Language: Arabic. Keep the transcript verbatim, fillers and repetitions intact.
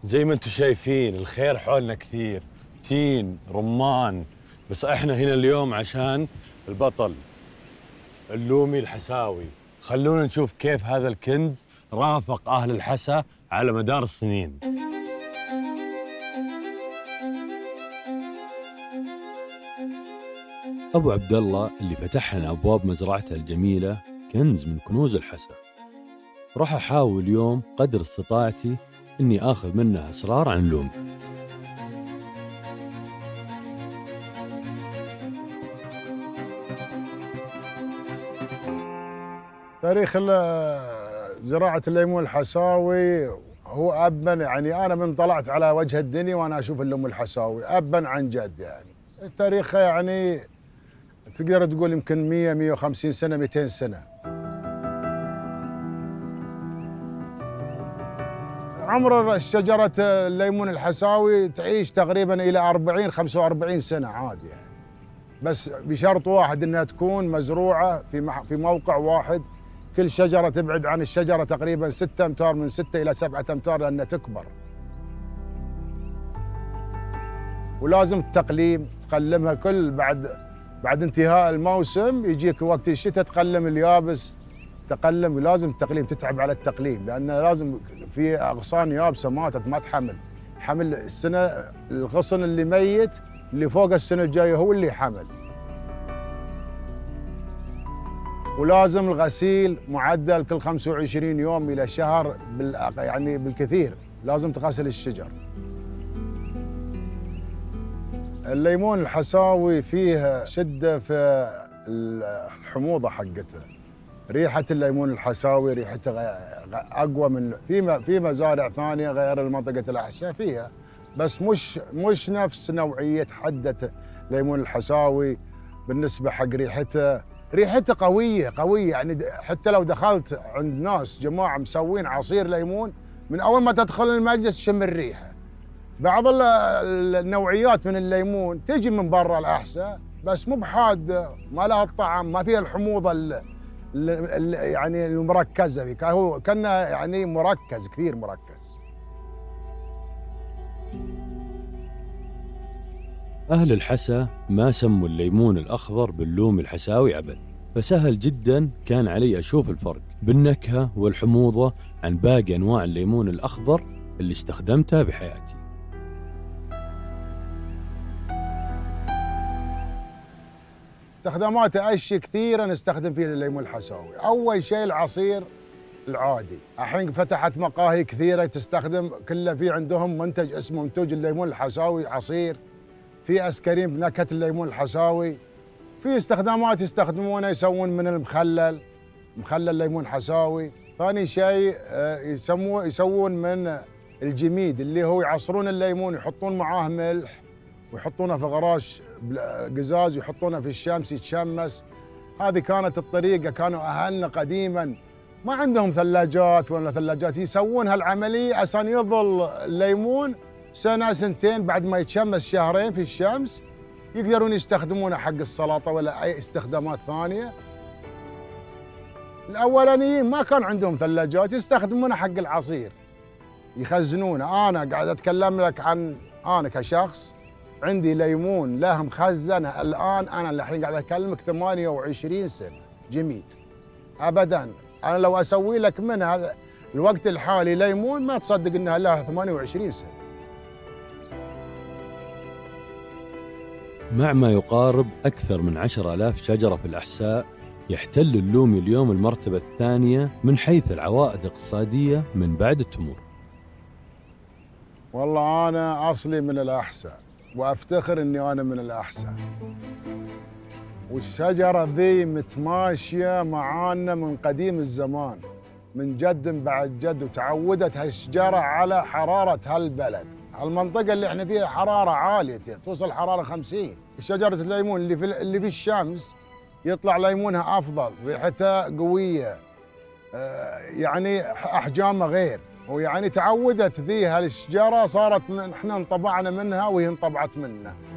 زي ما انتم شايفين الخير حولنا كثير، تين، رمان، بس احنا هنا اليوم عشان البطل اللومي الحساوي. خلونا نشوف كيف هذا الكنز رافق اهل الحسا على مدار السنين. ابو عبد الله اللي فتح لنا ابواب مزرعته الجميله كنز من كنوز الحسا. راح احاول اليوم قدر استطاعتي اني اخذ منه اسرار عن لومي. تاريخ زراعة الليمون الحساوي هو أبا، يعني أنا من طلعت على وجه الدنيا وأنا أشوف الليمون الحساوي أبا عن جد. يعني التاريخ يعني تقدر تقول يمكن مية مية وخمسين سنة مئتين سنة. عمر شجرة الليمون الحساوي تعيش تقريبا إلى أربعين خمسة وأربعين سنة عادي يعني، بس بشرط واحد إنها تكون مزروعة في في موقع واحد، كل شجرة تبعد عن الشجرة تقريبا ستة أمتار، من ستة إلى سبعة أمتار لأنها تكبر. ولازم التقليم، تقلمها كل بعد بعد انتهاء الموسم، يجيك وقت الشتاء تقلم اليابس، تقلم. لازم التقليم، تتعب على التقليم لأن لازم في أغصان يابسة ماتت ما تحمل. حمل السنة الغصن اللي ميت اللي فوق السنة الجاية هو اللي حمل. ولازم الغسيل معدل كل خمسة وعشرين يوم إلى شهر، يعني بالكثير لازم تغسل الشجر. الليمون الحساوي فيه شدة في الحموضة حقته. ريحة الليمون الحساوي ريحته أقوى من في في مزارع ثانية غير المنطقة الأحساء فيها، بس مش مش نفس نوعية حدة الليمون الحساوي. بالنسبة حق ريحته، ريحته قوية قوية، يعني حتى لو دخلت عند ناس جماعة مسوين عصير ليمون، من أول ما تدخل المجلس تشم الريحة. بعض النوعيات من الليمون تجي من برا الأحساء بس مو بحاد، ما لها الطعم، ما فيها الحموضة ال ال يعني المركزة فيه، هو كأنه يعني مركز كثير مركز. أهل الحسا ما سموا الليمون الأخضر باللومي الحساوي أبد، فسهل جدا كان علي أشوف الفرق بالنكهة والحموضة عن باقي أنواع الليمون الأخضر اللي استخدمتها بحياتي. استخداماته أشياء كثيرة نستخدم فيها الليمون الحساوي. أول شيء العصير العادي، الحين فتحت مقاهي كثيرة تستخدم، كله في عندهم منتج اسمه منتوج الليمون الحساوي عصير. في اسكريم بنكهة الليمون الحساوي. في استخدامات يستخدمونه يسوون من المخلل، مخلل ليمون حساوي. ثاني شيء يسموه يسوون من الجميد اللي هو يعصرون الليمون يحطون معاه ملح ويحطونه في غراش قزاز ويحطونه في الشمس يتشمس. هذه كانت الطريقة، كانوا أهلنا قديما ما عندهم ثلاجات ولا ثلاجات، يسوون هالعملية عشان يظل الليمون سنة سنتين بعد ما يتشمس شهرين في الشمس، يقدرون يستخدمونه حق السلطة ولا أي استخدامات ثانية. الأولانيين ما كان عندهم ثلاجات، يستخدمونه حق العصير يخزنونه. أنا قاعد أتكلم لك عن أنا كشخص عندي ليمون له مخزنه الآن، أنا الحين قاعد أكلمك ثمانية وعشرين سنة جميد أبداً. أنا لو أسوي لك منها الوقت الحالي ليمون ما تصدق إنها لها ثمانية وعشرين سنة. مع ما يقارب أكثر من عشر آلاف شجرة في الأحساء، يحتل اللومي اليوم المرتبة الثانية من حيث العوائد الاقتصادية من بعد التمور. والله أنا أصلي من الأحساء وأفتخر إني أنا من الأحساء، والشجرة ذي متماشية معانا من قديم الزمان، من جد بعد جد، وتعودت هالشجرة على حرارة هالبلد. المنطقة اللي احنا فيها حرارة عالية، توصل حرارة خمسين. شجرة الليمون اللي في اللي في الشمس يطلع ليمونها أفضل، ريحتها قوية، يعني أحجامها غير، ويعني تعودت ذي هالشجرة، صارت من احنا انطبعنا منها وهي انطبعت منا.